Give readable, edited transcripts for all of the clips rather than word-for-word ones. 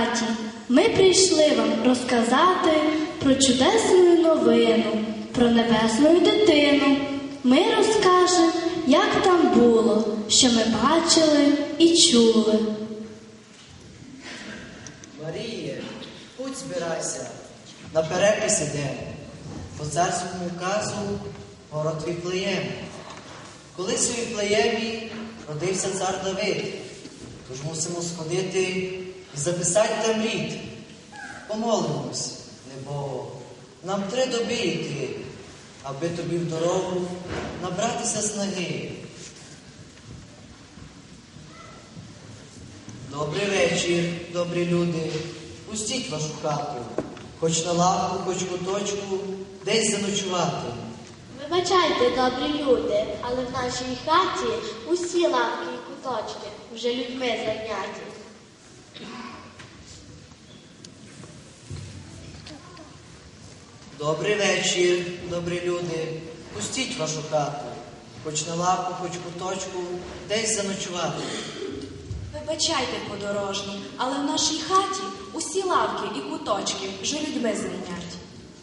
хаті. Ми прийшли вам розказати про чудесну новину, про небесну дитину. Ми розкажемо, як там було, що ми бачили і чули. Маріє, путь збирайся, на перепис ідемо, по царському указу город Віфлеєм. Колись у Віфлеємі родився цар Давид, тож мусимо сходити і записати там рід. Помолимось, небого, нам 3 доби йти, аби тобі в дорогу набратися снаги. Добрий вечір, добрі люди, пустіть вашу хату, хоч на лавку, хоч куточку, десь заночувати. Вибачайте, добрі люди, але в нашій хаті усі лавки і куточки вже людьми зайняті. Добрий вечір, добрі люди, пустіть вашу хату, хоч на лавку, хоч куточку, десь заночувати. Вибачайте, подорожні, але в нашій хаті усі лавки і куточки вже людьми зайняті.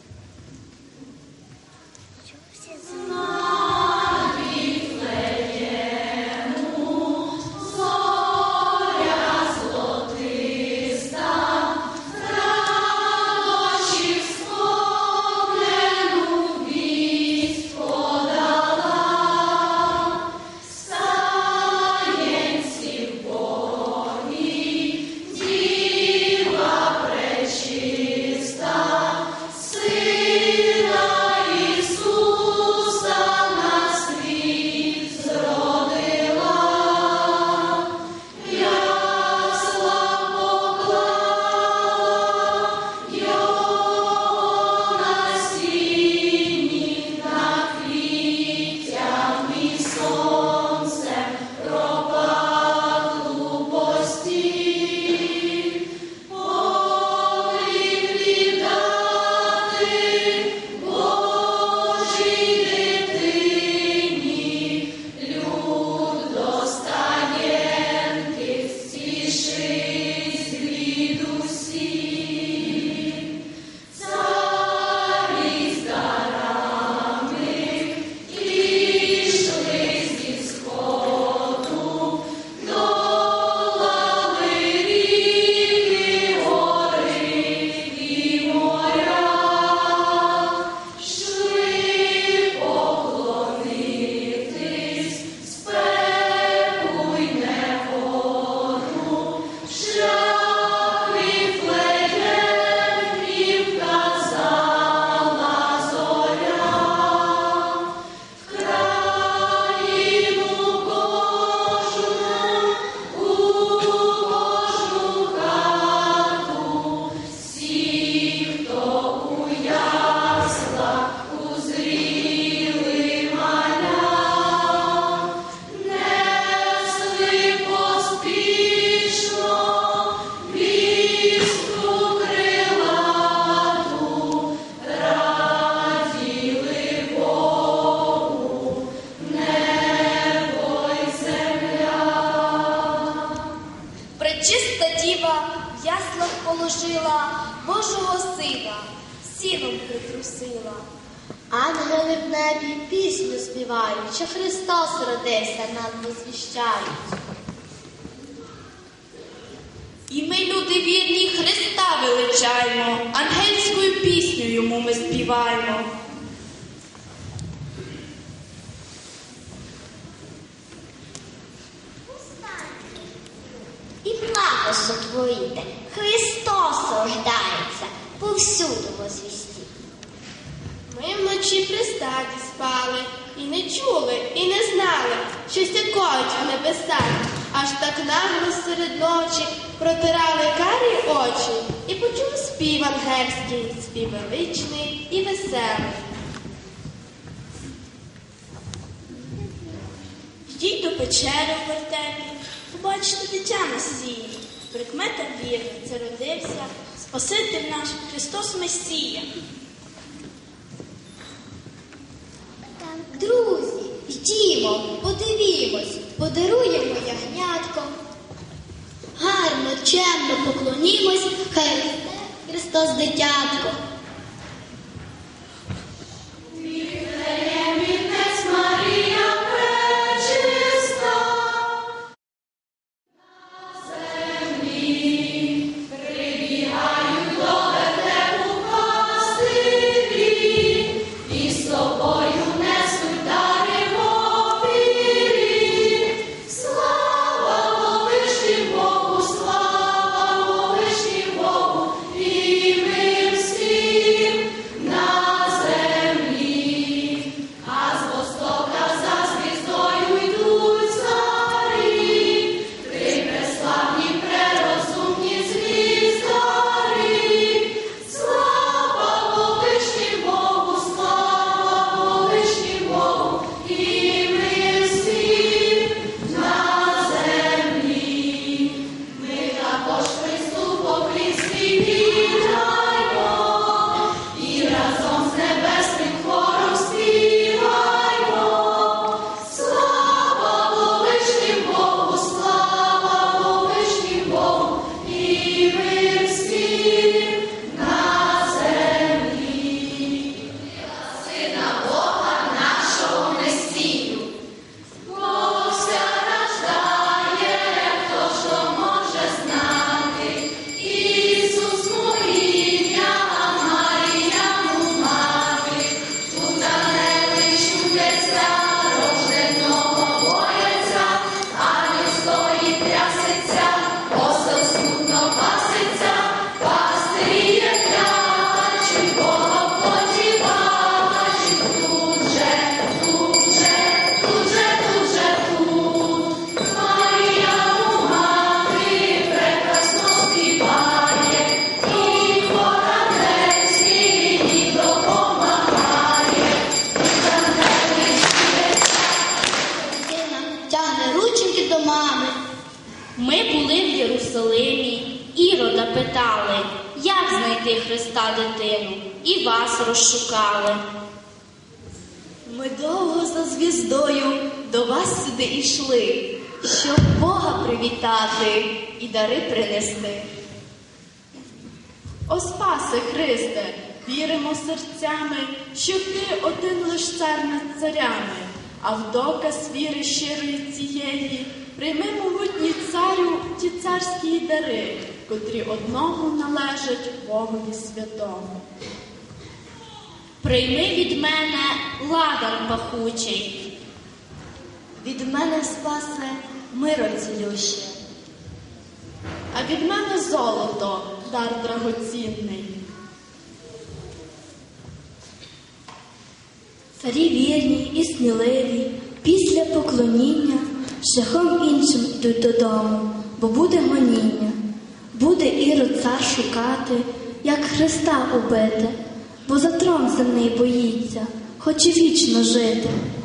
Ангели в небі пісню співають, що Христос родився, нам возвіщають. І ми, люди вірні, Христа величаємо, ангельською пісню йому ми співаємо. І благо сотворите, Христос рождається, повсюду возвістіть. Ми вночі при стаді спали, і не чули, і не знали, що сякають в небесах. Аж так нагло серед ночі протирали карі очі і почули спів ангельський, спів величний і веселий. Йдіть до печери в вертепі, побачите дитя на сіні. Прикмета вірна, це родився Спаситель наш Христос Месія. Друзі, йдімо, подивімось, подаруємо ягнятко. Гарно, чемно поклонімось, хай росте Христос дитятко. Ми були в Єрусалимі, Ірода питали, як знайти Христа дитину, і вас розшукали. Ми довго за звіздою до вас сюди йшли, щоб Бога привітати і дари принести. О Спасе Христе, віримо серцями, що Ти один лиш цар над царями, а в доказ віри щирої цієї прийми, могутній царю, ті царські дари, котрі одному належать Богові святому. Прийми від мене ладан пахучий, від мене, Спасе, миро цілюще, а від мене золото, дар драгоцінний. Царі вірні і сміливі, після поклоніння шляхом іншим йдуть додому, бо буде гоніння. Буде Ірод цар шукати, як Христа убити, бо за трон земний боїться, хоче вічно жити.